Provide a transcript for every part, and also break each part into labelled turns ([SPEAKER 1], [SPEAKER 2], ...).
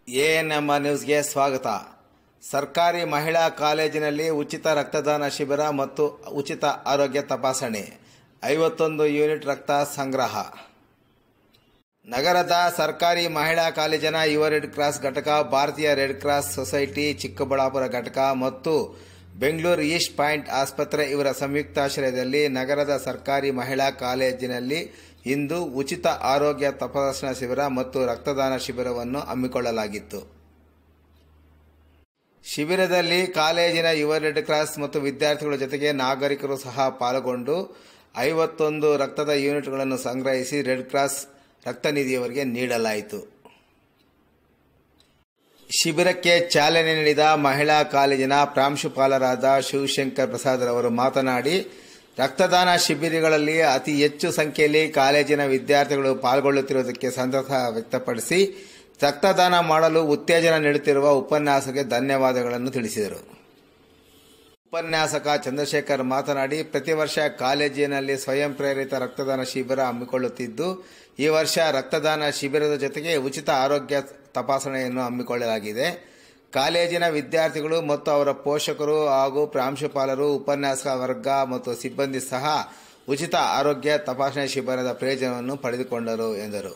[SPEAKER 1] ANM ನ್ಯೂಸ್ಗೆ ಸ್ವಾಗತ. ಸರ್ಕಾರಿ ಮಹಿಳಾ ಕಾಲೇಜಿನಲ್ಲಿ ಉಚಿತ ರಕ್ತದಾನ ಶಿಬಿರ ಮತ್ತು ಉಚಿತ ಆರೋಗ್ಯ ತಪಾಸಣೆ. 51 ಯೂನಿಟ್ ರಕ್ತ ಸಂಗ್ರಹ. ನಗರದ ಸರ್ಕಾರಿ ಮಹಿಳಾ ಕಾಲೇಜಿನ ಯುವ ರೆಡ್ ಕ್ರಾಸ್ ಘಟಕ, ಭಾರತೀಯ ರೆಡ್ ಕ್ರಾಸ್ ಸೊಸೈಟಿ ಚಿಕ್ಕಬಳ್ಳಾಪುರ ಘಟಕ ಮತ್ತು ಬೆಂಗಳೂರು ಈಸ್ಟ್ ಪಾಯಿಂಟ್ ಆಸ್ಪತ್ರೆ ಇವರ ಸಂಯುಕ್ತಾಶ್ರಯದಲ್ಲಿ ನಗರದ ಸರ್ಕಾರಿ ಮಹಿಳಾ ಕಾಲೇಜಿನಲ್ಲಿ ಇಂದು ಉಚಿತ ಆರೋಗ್ಯ ತಪಾಸಣಾ ಶಿಬಿರ ಮತ್ತು ರಕ್ತದಾನ ಶಿಬಿರವನ್ನು ಹಮ್ಮಿಕೊಳ್ಳಲಾಗಿತ್ತು. ಶಿಬಿರದಲ್ಲಿ ಕಾಲೇಜಿನ ಯುವ ರೆಡ್ ಕ್ರಾಸ್ ಮತ್ತು ವಿದ್ಯಾರ್ಥಿಗಳ ಜೊತೆಗೆ ನಾಗರಿಕರು ಸಹ ಪಾಲ್ಗೊಂಡು 51 ರಕ್ತದ ಯೂನಿಟ್ಗಳನ್ನು ಸಂಗ್ರಹಿಸಿ ರೆಡ್ ಕ್ರಾಸ್ ರಕ್ತ ನಿಧಿಯವರಿಗೆ ನೀಡಲಾಯಿತು. ಶಿಬಿರಕ್ಕೆ ಚಾಲನೆ ನೀಡಿದ ಮಹಿಳಾ ಕಾಲೇಜಿನ ಪ್ರಾಂಶುಪಾಲರಾದ ಶಿವಶಂಕರ್ ಪ್ರಸಾದ್ ಅವರು ಮಾತನಾಡಿ, ರಕ್ತದಾನ ಶಿಬಿರಗಳಲ್ಲಿ ಅತಿ ಹೆಚ್ಚು ಸಂಖ್ಯೆಯಲ್ಲಿ ಕಾಲೇಜಿನ ವಿದ್ಯಾರ್ಥಿಗಳು ಪಾಲ್ಗೊಳ್ಳುತ್ತಿರುವುದಕ್ಕೆ ಸಂತಸ ವ್ಯಕ್ತಪಡಿಸಿ ರಕ್ತದಾನ ಮಾಡಲು ಉತ್ತೇಜನ ನೀಡುತ್ತಿರುವ ಉಪನ್ಯಾಸಕರಿಗೆ ಧನ್ಯವಾದಗಳನ್ನು ತಿಳಿಸಿದರು. ಉಪನ್ಯಾಸಕ ಚಂದ್ರಶೇಖರ್ ಮಾತನಾಡಿ, ಪ್ರತಿ ವರ್ಷ ಕಾಲೇಜಿನಲ್ಲಿ ಸ್ವಯಂ ಪ್ರೇರಿತ ರಕ್ತದಾನ ಶಿಬಿರ ಹಮ್ಮಿಕೊಳ್ಳುತ್ತಿದ್ದು, ಈ ವರ್ಷ ರಕ್ತದಾನ ಶಿಬಿರದ ಜೊತೆಗೆ ಉಚಿತ ಆರೋಗ್ಯ ತಪಾಸಣೆಯನ್ನು ಹಮ್ಮಿಕೊಳ್ಳಲಾಗಿದೆ. ಕಾಲೇಜಿನ ವಿದ್ಯಾರ್ಥಿಗಳು ಮತ್ತು ಅವರ ಪೋಷಕರು ಹಾಗೂ ಪ್ರಾಂಶುಪಾಲರು, ಉಪನ್ಯಾಸಕ ವರ್ಗ ಮತ್ತು ಸಿಬ್ಬಂದಿ ಸಹ ಉಚಿತ ಆರೋಗ್ಯ ತಪಾಸಣೆ ಶಿಬಿರದ ಪ್ರಯೋಜನವನ್ನು ಪಡೆದುಕೊಂಡರು ಎಂದರು.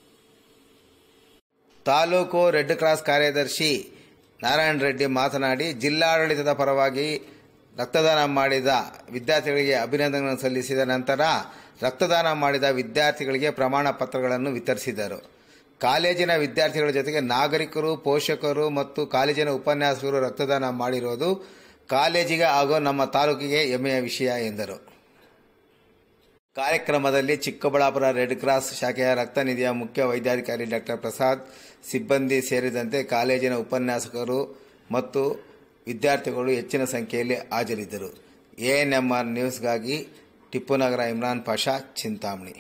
[SPEAKER 1] ತಾಲೂಕು ರೆಡ್ ಕ್ರಾಸ್ ಕಾರ್ಯದರ್ಶಿ ನಾರಾಯಣ ರೆಡ್ಡಿ ಮಾತನಾಡಿ, ಜಿಲ್ಲಾಡಳಿತದ ಪರವಾಗಿ ರಕ್ತದಾನ ಮಾಡಿದ ವಿದ್ಯಾರ್ಥಿಗಳಿಗೆ ಅಭಿನಂದನೆಗಳನ್ನು ಸಲ್ಲಿಸಿದ ನಂತರ ರಕ್ತದಾನ ಮಾಡಿದ ವಿದ್ಯಾರ್ಥಿಗಳಿಗೆ ಪ್ರಮಾಣ ಪತ್ರಗಳನ್ನು ವಿತರಿಸಿದರು. ಕಾಲೇಜಿನ ವಿದ್ಯಾರ್ಥಿಗಳ ಜೊತೆಗೆ ನಾಗರಿಕರು, ಪೋಷಕರು ಮತ್ತು ಕಾಲೇಜಿನ ಉಪನ್ಯಾಸಕರು ರಕ್ತದಾನ ಮಾಡಿರುವುದು ಕಾಲೇಜಿಗೆ ಹಾಗೂ ನಮ್ಮ ತಾಲೂಕಿಗೆ ಹೆಮ್ಮೆಯ ವಿಷಯ ಎಂದರು. ಕಾರ್ಯಕ್ರಮದಲ್ಲಿ ಚಿಕ್ಕಬಳ್ಳಾಪುರ ರೆಡ್ ಕ್ರಾಸ್ ಶಾಖೆಯ ರಕ್ತ ನಿಧಿಯ ಮುಖ್ಯ ವೈದ್ಯಾಧಿಕಾರಿ ಡಾ ಪ್ರಸಾದ್, ಸಿಬ್ಬಂದಿ ಸೇರಿದಂತೆ ಕಾಲೇಜಿನ ಉಪನ್ಯಾಸಕರು ಮತ್ತು ವಿದ್ಯಾರ್ಥಿಗಳು ಹೆಚ್ಚಿನ ಸಂಖ್ಯೆಯಲ್ಲಿ ಹಾಜರಿದ್ದರು. ಎಎನ್ಎಂಆರ್ ನ್ಯೂಸ್ಗಾಗಿ ಟಿಪ್ಪುನಗರ ಇಮ್ರಾನ್ ಪಾಷಾ, ಚಿಂತಾಮಣಿ.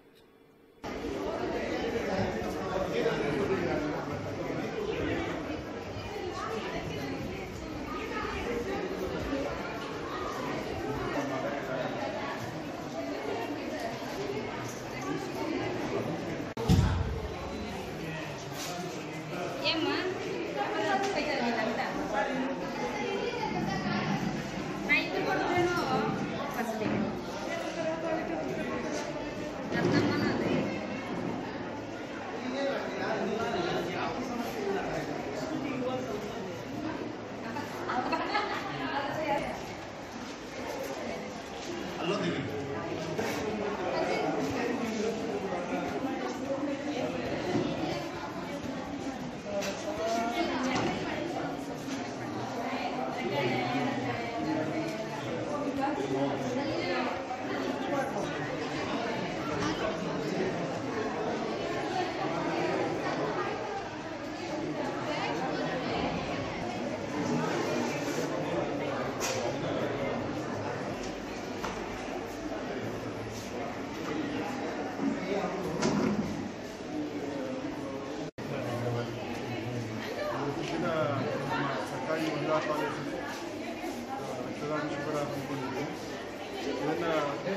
[SPEAKER 2] ಸರ್ಕಾರಿ ಮಹಿಳಾ ಕಾಲೇಜಲ್ಲಿ ರಕ್ತದಾನ ಶಿಬಿರ ಹಮ್ಮಿಕೊಂಡಿದ್ದು, ಇದನ್ನು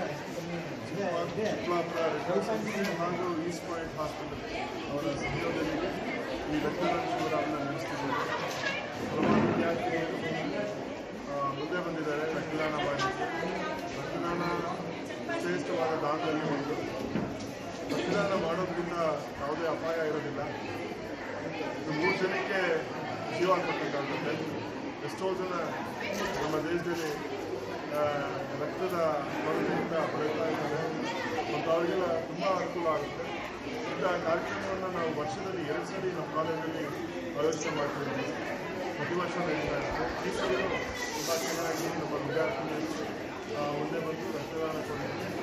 [SPEAKER 2] ಚಿಕ್ಕಬಳ್ಳಾಪುರ ಹಾಗೂ ಈಸ್ಟ್ ಪಾಯಿಂಟ್ ಹಾಸ್ಪಿಟಲ್ ಅವರ ಸಹಯೋಗದೊಂದಿಗೆ ಈ ರಕ್ತದಾನ ಶಿಬಿರವನ್ನು ನಡೆಸ್ತಿದ್ದಾರೆ. ಹಲವಾರು ವಿದ್ಯಾರ್ಥಿಗಳು ಮುಂದೆ ಬಂದಿದ್ದಾರೆ ರಕ್ತದಾನ ಮಾಡಲಿಕ್ಕೆ. ರಕ್ತದಾನ ಶ್ರೇಷ್ಠವಾದ ದಾನದಲ್ಲಿ ಒಂದು. ರಕ್ತದಾನ ಮಾಡೋದ್ರಿಂದ ಯಾವುದೇ ಅಪಾಯ ಇರೋದಿಲ್ಲ. ಇದು 3 ಜನಕ್ಕೆ ಜೀವ ಕೊಟ್ಟಂತಾಗುತ್ತೆ. ಎಷ್ಟೋ ಜನ ನಮ್ಮ ದೇಶದಲ್ಲಿ ರಕ್ತದ ಕೊರತೆಯಿಂದ ಬಳಲ್ತಾ ಇದ್ದಾರೆ ಮತ್ತು ಅವರಿಗೆಲ್ಲ ತುಂಬ ಅನುಕೂಲ ಆಗುತ್ತೆ. ಇಂಥ ಕಾರ್ಯಕ್ರಮವನ್ನು ನಾವು ವರ್ಷದಲ್ಲಿ 2 ಸರಿ ನಮ್ಮ ಕಾಲೇಜಲ್ಲಿ ಆಯೋಜನೆ ಮಾಡ್ತಿದ್ದೀವಿ. ಪ್ರತಿ ವರ್ಷ ನಡೀತಾ ಇರುತ್ತೆ. ಈ ಸರಿಯೂ ತುಂಬ ಚೆನ್ನಾಗಿ ನಮ್ಮ ವಿದ್ಯಾರ್ಥಿಗಳು ಮುಂದೆ ಬಂದು ರಕ್ತದಾನ ಕೊಡಲಿಕ್ಕೆ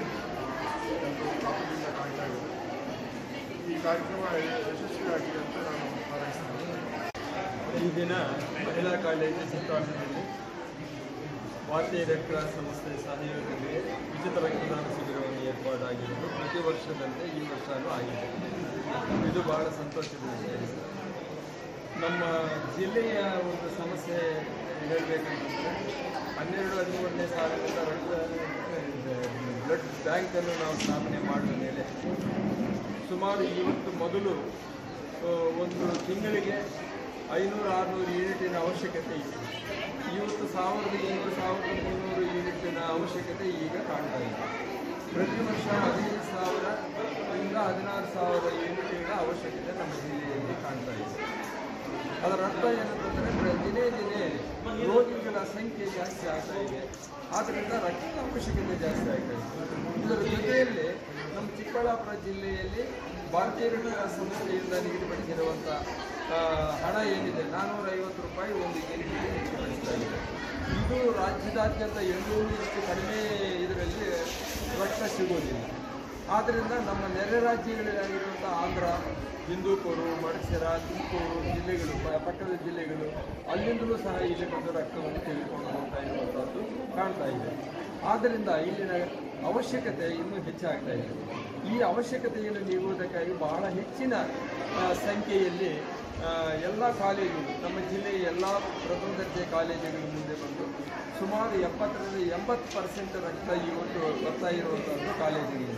[SPEAKER 2] ಕಾಪದಿಂದ ಕಾಣ್ತಾ ಇದ್ದಾರೆ. ಈ ಕಾರ್ಯಕ್ರಮ ಯಶಸ್ವಿಯಾಗಿದೆ ಅಂತ ನಾನು ಹಾರೈಸ್ತೇನೆ.
[SPEAKER 3] ಈ ದಿನ ಮಹಿಳಾ ಕಾಲೇಜು ಚಿತ್ತಾಸನದಲ್ಲಿ ಭಾರತೀಯ ರೆಡ್ ಕ್ರಾಸ್ ಸಂಸ್ಥೆ ಸಹಯೋಗದಲ್ಲಿ ಉಚಿತ ರಕ್ತದಾನ ಶಿಬಿರವನ್ನು ಏರ್ಪಾಡಾಗಿದ್ದು, ಪ್ರತಿ ವರ್ಷದಂತೆ ಈ ವರ್ಷವೂ ಆಗಿದೆ. ಇದು ಬಹಳ ಸಂತೋಷದ ವಿಷಯ. ನಮ್ಮ ಜಿಲ್ಲೆಯ ಒಂದು ಸಮಸ್ಯೆ ಹೇಳಬೇಕಂತಂದರೆ 12-13ನೇ ಸಾಲಿನಿಂದ ಬ್ಲಡ್ ಬ್ಯಾಂಕನ್ನು ನಾವು ಸ್ಥಾಪನೆ ಮಾಡಿದ ಮೇಲೆ ಸುಮಾರು ಇವತ್ತು ಮೊದಲು ಒಂದು ತಿಂಗಳಿಗೆ 500-600 ಯೂನಿಟಿನ ಅವಶ್ಯಕತೆ ಇತ್ತು. ಇವತ್ತು 1200-1300 ಯೂನಿಟಿನ ಅವಶ್ಯಕತೆ ಈಗ ಕಾಣ್ತಾ ಇದೆ. ಪ್ರತಿ ವರ್ಷ 15,000ರಿಂದ 16,000 ಯೂನಿಟ್ಗಳ ಅವಶ್ಯಕತೆ ನಮ್ಮ ಜಿಲ್ಲೆಯಲ್ಲಿ ಕಾಣ್ತಾ ಇದೆ. ಅದರ ಅರ್ಥ ಏನಂತಂದರೆ ದಿನೇ ದಿನೇ ರೋಗಿಗಳ ಸಂಖ್ಯೆ ಜಾಸ್ತಿ ಆಗ್ತಾ ಇದೆ. ಆದ್ದರಿಂದ ರಕ್ತದ ಅವಶ್ಯಕತೆ ಜಾಸ್ತಿ ಆಗ್ತಾ ಇದೆ. ಇದರ ಜೊತೆಯಲ್ಲಿ ನಮ್ಮ ಚಿಕ್ಕಬಳ್ಳಾಪುರ ಜಿಲ್ಲೆಯಲ್ಲಿ ಭಾರತೀಯ ರೆಡ್ ಕ್ರಾಸ್ ಸಂಸ್ಥೆಯಿಂದ ನಿಗದಿಪಡಿಸಿರುವಂಥ ಹಣ ಏನಿದೆ 450 ರೂಪಾಯಿ ಒಂದು ಯೂನಿಟ್ಗೆ ನಿಗದಿಪಡಿಸ್ತಾ ಇದೆ. ಇದು ರಾಜ್ಯದಾದ್ಯಂತ ಎಲ್ಲೂ ಇಷ್ಟು ಕಡಿಮೆ ಇದರಲ್ಲಿ ರಕ್ತ ಸಿಗೋದಿಲ್ಲ. ಆದ್ದರಿಂದ ನಮ್ಮ ನೆರೆ ರಾಜ್ಯಗಳಾಗಿರುವಂಥ ಆಂಧ್ರ, ಹಿಂದೂಪುರು, ಮಡಸರ, ತುಮಕೂರು ಜಿಲ್ಲೆಗಳು, ಪಕ್ಕದ ಜಿಲ್ಲೆಗಳು, ಅಲ್ಲಿಂದಲೂ ಸಹ ಇಲ್ಲಿ ಬಂದು ರಕ್ತವನ್ನು ತೆಗೆದುಕೊಂಡು ಹೋಗ್ತಾ ಇರುವಂಥದ್ದು ಕಾಣ್ತಾ ಇದೆ. ಆದ್ದರಿಂದ ಇಲ್ಲಿನ ಅವಶ್ಯಕತೆ ಇನ್ನೂ ಹೆಚ್ಚಾಗ್ತಾ ಇದೆ. ಈ ಅವಶ್ಯಕತೆಯನ್ನು ನೀಡುವುದಕ್ಕಾಗಿ ಬಹಳ ಹೆಚ್ಚಿನ ಸಂಖ್ಯೆಯಲ್ಲಿ ಎಲ್ಲ ಕಾಲೇಜುಗಳು, ನಮ್ಮ ಜಿಲ್ಲೆಯ ಎಲ್ಲ ಪ್ರಥಮ ದರ್ಜೆ ಕಾಲೇಜುಗಳ ಮುಂದೆ ಬಂದು ಸುಮಾರು 70% ರಕ್ತ ಇವತ್ತು ಬರ್ತಾ ಇರುವಂಥದ್ದು ಕಾಲೇಜುಗಳಿಂದ.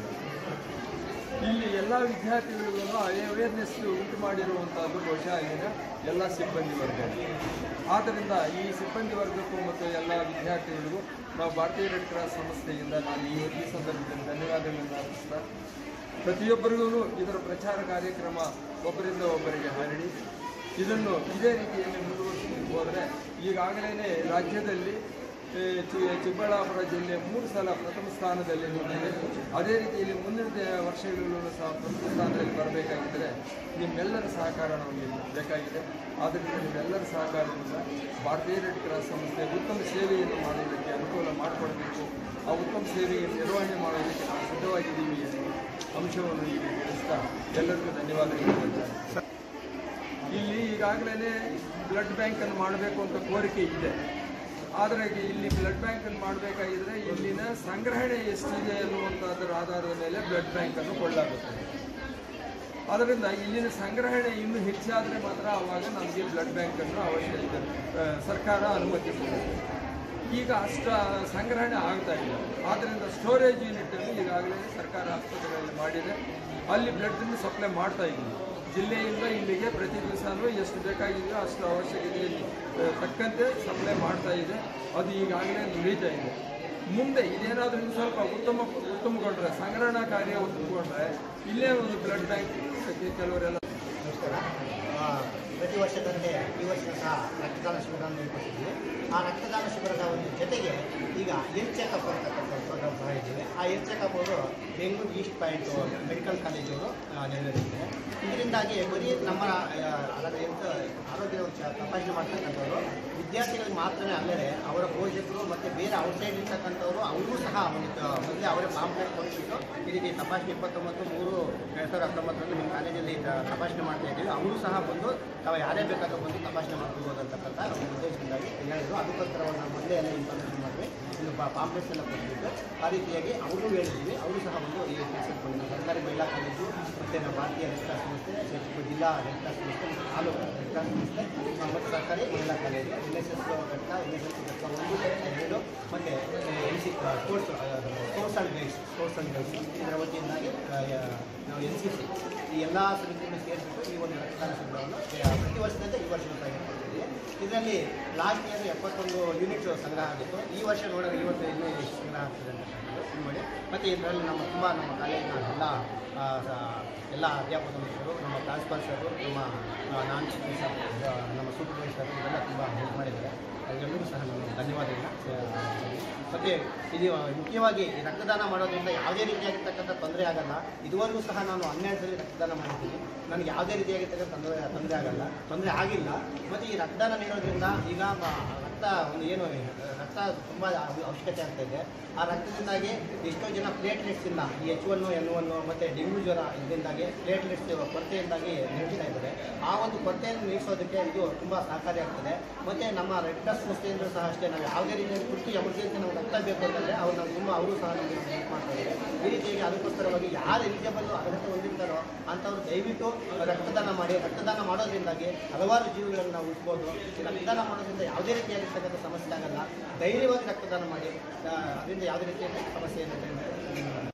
[SPEAKER 3] ಇಲ್ಲಿ ಎಲ್ಲ ವಿದ್ಯಾರ್ಥಿಗಳಿಗೂ ಅವೇರ್ನೆಸ್ ಉಂಟು ಮಾಡಿರುವಂಥದ್ದು ಬಹುಶಃ ಇಲ್ಲಿನ ಎಲ್ಲ ಸಿಬ್ಬಂದಿ ವರ್ಗ. ಆದ್ದರಿಂದ ಈ ಸಿಬ್ಬಂದಿ ವರ್ಗಕ್ಕೂ ಮತ್ತು ಎಲ್ಲ ವಿದ್ಯಾರ್ಥಿಗಳಿಗೂ ನಾವು ಭಾರತೀಯ ರೆಡ್ ಕ್ರಾಸ್ ಸಂಸ್ಥೆಯಿಂದ ನಾನು ಈ ಸಂದರ್ಭದಲ್ಲಿ ಧನ್ಯವಾದಗಳನ್ನು ಅರ್ಪಿಸ್ತಾ, ಪ್ರತಿಯೊಬ್ಬರಿಗೂ ಇದರ ಪ್ರಚಾರ ಕಾರ್ಯಕ್ರಮ ಒಬ್ಬರಿಂದ ಒಬ್ಬರಿಗೆ ಹರಡಿ ಇದನ್ನು ಇದೇ ರೀತಿಯಲ್ಲಿ ಮುಂದುವರಿಸಿಕೊಂಡು ಹೋದರೆ ಈಗಾಗಲೇ ರಾಜ್ಯದಲ್ಲಿ ಚಿಕ್ಕಬಳ್ಳಾಪುರ ಜಿಲ್ಲೆ 3 ಸಲ ಪ್ರಥಮ ಸ್ಥಾನದಲ್ಲಿ ನಿಂತಿದೆ. ಅದೇ ರೀತಿಯಲ್ಲಿ ಮುಂದಿನ ವರ್ಷಗಳಲ್ಲೂ ಸಹ ಪ್ರಥಮ ಸ್ಥಾನದಲ್ಲಿ ಬರಬೇಕಾಗಿದ್ದರೆ ನಿಮ್ಮೆಲ್ಲರ ಸಹಕಾರ ನಮಗೆ ಬೇಕಾಗಿದೆ. ಆದ್ದರಿಂದ ನಿಮ್ಮೆಲ್ಲರ ಸಹಕಾರದಿಂದ ಭಾರತೀಯ ರೆಡ್ ಕ್ರಾಸ್ ಸಂಸ್ಥೆ ಉತ್ತಮ ಸೇವೆಯನ್ನು ಮಾಡುವುದಕ್ಕೆ ಅನುಕೂಲ ಮಾಡಿಕೊಡಬೇಕು. ಆ ಉತ್ತಮ ಸೇವೆಯನ್ನು ನಿರ್ವಹಣೆ ಮಾಡೋದಕ್ಕೆ ನಾವು ಸಿದ್ಧವಾಗಿದ್ದೀವಿ ಎನ್ನುವ ಅಂಶವನ್ನು ಈಗ ತಿಳಿಸ್ತಾ ಎಲ್ಲರಿಗೂ ಧನ್ಯವಾದಗಳು ಹೇಳ್ತಾರೆ. ಇಲ್ಲಿ ಈಗಾಗಲೇ ಬ್ಲಡ್ ಬ್ಯಾಂಕನ್ನು ಮಾಡಬೇಕು ಅಂತ ಕೋರಿಕೆ ಇದೆ. ಆದರೆ ಇಲ್ಲಿ ಬ್ಲಡ್ ಬ್ಯಾಂಕನ್ನು ಮಾಡಬೇಕಾಗಿದ್ದರೆ ಇಲ್ಲಿನ ಸಂಗ್ರಹಣೆ ಎಷ್ಟಿದೆ ಅನ್ನುವಂಥದ್ದರ ಆಧಾರದ ಮೇಲೆ ಬ್ಲಡ್ ಬ್ಯಾಂಕನ್ನು ಕೊಳ್ಳಲಾಗುತ್ತದೆ. ಆದ್ದರಿಂದ ಇಲ್ಲಿನ ಸಂಗ್ರಹಣೆ ಇನ್ನೂ ಹೆಚ್ಚಾದರೆ ಮಾತ್ರ ಆವಾಗ ನಮಗೆ ಬ್ಲಡ್ ಬ್ಯಾಂಕನ್ನು ಅವಶ್ಯಕತೆ ಸರ್ಕಾರ ಅನುಮತಿ ಕೊಡುತ್ತೆ. ಈಗ ಅಷ್ಟು ಸಂಗ್ರಹಣೆ ಆಗ್ತಾ ಇಲ್ಲ. ಆದ್ದರಿಂದ ಸ್ಟೋರೇಜ್ ಯೂನಿಟನ್ನು ಈಗಾಗಲೇ ಸರ್ಕಾರ ಆಸ್ಪತ್ರೆಗಳಲ್ಲಿ ಮಾಡಿದೆ. ಅಲ್ಲಿ ಬ್ಲಡ್ಡನ್ನು ಸಪ್ಲೈ ಮಾಡ್ತಾ ಇದ್ದೀವಿ. ಜಿಲ್ಲೆಯಿಂದ ಇಲ್ಲಿಗೆ ಪ್ರತಿ ದಿವಸನೂ ಎಷ್ಟು ಬೇಕಾಗಿದೆಯೋ ಅಷ್ಟು ಅವಶ್ಯಕತೆಯಲ್ಲಿ ತಕ್ಕಂತೆ ಸಪ್ಲೈ ಮಾಡ್ತಾ ಇದೆ. ಅದು ಈಗಾಗಲೇ ನಡೀತಾ ಇದೆ. ಮುಂದೆ ಇದೇನಾದರೂ ಇನ್ನು ಸ್ವಲ್ಪ ಉತ್ತಮಗೊಂಡ್ರೆ, ಸಂಗ್ರಹಣಾ ಕಾರ್ಯ ಉತ್ತಮಗೊಂಡ್ರೆ ಇಲ್ಲೇ ಒಂದು ಬ್ಲಡ್ ಬ್ಯಾಂಕ್ ಕೆಲವರೆಲ್ಲ
[SPEAKER 4] ಪ್ರತಿ ವರ್ಷದಂತೆ ಈ ವರ್ಷ ಸಹ ರಕ್ತದಾನ ಶಿಬಿರವನ್ನು ಏರ್ಪಡಿಸಿದ್ವಿ. ಆ ರಕ್ತದಾನ ಶಿಬಿರದ ಒಂದು ಜೊತೆಗೆ ಈಗ ಹೆಲ್ತ್ ಚೆಕಪ್ ಅಂತಕ್ಕಂಥ ಪ್ರೋಗ್ರಾಮ್ ಸಹ ಇದ್ದೀವಿ. ಆ ಹೆಲ್ತ್ ಚೆಕಪ್ ಅವರು ಬೆಂಗಳೂರು ಈಸ್ಟ್ ಪಾಯಿಂಟ್ ಮೆಡಿಕಲ್ ಕಾಲೇಜವರು ನೆರವೇರಿಸಿದ್ದಾರೆ. ಇದರಿಂದಾಗಿ ಬರೀ ನಮ್ಮ ಹೆಲ್ತ್ ಆರೋಗ್ಯದ ತಪಾಸಣೆ ಮಾಡ್ತಕ್ಕಂಥವ್ರು ವಿದ್ಯಾರ್ಥಿಗಳಿಗೆ ಮಾತ್ರವೇ ಅಲ್ಲದೆ ಅವರ ಪೋಷಕರು ಮತ್ತು ಬೇರೆ ಔಟ್ಸೈಡ್ ಇರ್ತಕ್ಕಂಥವ್ರು ಅವ್ರಿಗೂ ಸಹ ಮೊದಲೇ ಅವರೇ ಪಾಂಪ್ಲೆಟ್ ಕೊಟ್ಬಿಟ್ಟು ಈ ರೀತಿ ತಪಾಸಣೆ 29/3/2019 ನಿಮ್ಮ ಕಾಲೇಜಲ್ಲಿ ತಪಾಸಣೆ ಮಾಡ್ತಾ ಇದ್ದೀವಿ, ಅವರು ಸಹ ಬಂದು ತಾವು ಯಾರೇ ಬೇಕಾದರೂ ಬಂದು ತಪಾಸಣೆ ಮಾಡ್ಕೋಬೋದು ಅಂತಕ್ಕಂಥ ಒಂದು ಉದ್ದೇಶದಿಂದಾಗಿ ಹೇಳಿದ್ರು. ಅದಕ್ಕೋಸ್ಕರ ನಾವು ಮೊದಲೇ ಎಲ್ಲ ಇನ್ಫಾರ್ಮೇಷನ್ ಮಾಡಿದ್ವಿ. ಇನ್ನು ಪಾಂಪ್ಲೆಟ್ಸ್ ಎಲ್ಲ ಕೊಟ್ಬಿಟ್ಟು ಆ ರೀತಿಯಾಗಿ ಅವರು ಹೇಳಿದ್ದೀವಿ. ಅವರು ಸಹ ಬಂದು ಈ ಕೆಲಸಕ್ಕೆ ಸರ್ಕಾರಿ ಮಹಿಳಾ ಕಾಲೇಜು ಮತ್ತು ನಾವು ಭಾರತೀಯ ರೆಡ್ ಕ್ರಾಸ್ ಸಂಸ್ಥೆ, ಜಿಲ್ಲಾ ರೆಡ್ ಕ್ರಾಸ್ ಸಂಸ್ಥೆ, ತಾಲೂಕು ರೆಡ್ ಕ್ರಾಸ್ ಸಂಸ್ಥೆ ಮತ್ತು ಸರ್ಕಾರಿ ಮಹಿಳಾ ಕಾಲೇಜು, NSS ಘಟಕ, NSS ಘಟಕ 1, 2 ಮತ್ತು NC ಸ್ಪೋರ್ಟ್ಸ್ ಆ್ಯಂಡ್ ಗೈಡ್ಸ್ ಇದರ ವತಿಯಿಂದಾಗಿ ನಾವು NCC ಈ ಎಲ್ಲ ಸಮಿತಿಯನ್ನು ಸೇರಿಬಿಟ್ಟು ಈ ಒಂದು ರಕ್ತದಾನ ಶಿಬಿರವನ್ನು ಪ್ರತಿ ವರ್ಷದಂತೆ ಈ ವರ್ಷ ಏರ್ಪಡಿಸಿದ್ದೀವಿ. ಇದರಲ್ಲಿ ಲಾಸ್ಟ್ ಇಯರ್ 71 ಯೂನಿಟ್ ಸಂಗ್ರಹ ಆಗಿತ್ತು. ಈ ವರ್ಷ ನೋಡಿದ್ರೆ ಇವತ್ತು ಇನ್ನೂ ಎಷ್ಟು ಸಂಗ್ರಹ ಆಗ್ತದೆ ಅಂತ ನೋಡಿ. ಮತ್ತು ಇದರಲ್ಲಿ ನಮ್ಮ ಕಾಲೇಜಿನ ಎಲ್ಲ ಅಧ್ಯಾಪಕ ಮಿತ್ರರು, ನಮ್ಮ ಟ್ರಾನ್ಸ್ಫರ್ಸರು, ನಮ್ಮ ನಾನ್ ಟೀಚರ್, ನಮ್ಮ ಸೂಪರ್ವೈಸರ್ ಇದೆಲ್ಲ ತುಂಬ ಹೆಲ್ಪ್ ಮಾಡಿದ್ದಾರೆ. ಎಲ್ಲರಿಗೂ ಸಹ ನಾನು ಧನ್ಯವಾದಗಳನ್ನ ಮತ್ತು ಇದು ಮುಖ್ಯವಾಗಿ ಈ ರಕ್ತದಾನ ಮಾಡೋದ್ರಿಂದ ಯಾವುದೇ ರೀತಿಯಾಗಿರ್ತಕ್ಕಂಥ ತೊಂದರೆ ಆಗಲ್ಲ. ಇದುವರೆಗೂ ಸಹ ನಾನು 12 ಸಲ ರಕ್ತದಾನ ಮಾಡಿದ್ದೀನಿ. ನನಗೆ ಯಾವುದೇ ರೀತಿಯಾಗಿರ್ತಕ್ಕಂಥ ತೊಂದರೆ ಆಗಿಲ್ಲ. ಮತ್ತು ಈ ರಕ್ತದಾನ ನೀಡೋದ್ರಿಂದ ಈಗ ರಕ್ತ ರಕ್ತ ತುಂಬ ಅವಶ್ಯಕತೆ ಆಗ್ತಾ ಇದೆ. ಆ ರಕ್ತದಿಂದಾಗಿ ಎಷ್ಟೋ ಜನ ಪ್ಲೇಟ್ಲೆಟ್ಸಿಂದ ಈ H1, N1 ಮತ್ತು ಡೆಂಗ್ಯೂ ಜ್ವರ ಇದರಿಂದಾಗಿ ಪ್ಲೇಟ್ಲೆಟ್ಸ್ ಕೊರತೆಯಿಂದಾಗಿ ನಡೀತಾ ಇದ್ದಾರೆ. ಆ ಒಂದು ಕೊರತೆಯನ್ನು ನೀಗಿಸೋದಕ್ಕೆ ಇದು ತುಂಬ ಸಹಕಾರಿಯಾಗ್ತದೆ. ಮತ್ತು ನಮ್ಮ ರೆಡ್ ಕ್ರಾಸ್ ಸಂಸ್ಥೆಯಿಂದ ಸಹ ಅಷ್ಟೇ, ನಾವು ಯಾವುದೇ ರೀತಿಯಲ್ಲಿ ತುರ್ತು ಎಮರ್ಜೆನ್ಸಿ ನಾವು ರಕ್ತ ಬೇಕು ಅಂತಂದರೆ ಅವರು ಸಹ ನಮಗೆ ಹೆಲ್ಪ್ ಮಾಡ್ತಾರೆ. ಈ ರೀತಿಯಾಗಿ ಅದಕ್ಕೋಸ್ಕರವಾಗಿ ಯಾರು ಎಲಿಜಿಬಲ್ ಅರ್ಹತೆ ಹೊಂದಿರ್ತಾರೋ ಅಂಥವ್ರು ದಯವಿಟ್ಟು ರಕ್ತದಾನ ಮಾಡಿ. ರಕ್ತದಾನ ಮಾಡೋದ್ರಿಂದಾಗಿ ಹಲವಾರು ಜೀವಗಳನ್ನು ನಾವು ಉಳಿಸ್ಬೋದು. ಈ ರಕ್ತದಾನ ಮಾಡೋದ್ರಿಂದ ಯಾವುದೇ ರೀತಿಯಾಗಿರ್ತಕ್ಕಂಥ ಸಮಸ್ಯೆ ಆಗಲ್ಲ. ಧೈರ್ಯವಾಗಿ ರಕ್ತದಾನ ಮಾಡಿ. ಅದರಿಂದ ಯಾವುದೇ ರೀತಿಯ ಸಮಸ್ಯೆ ಏನಿದೆ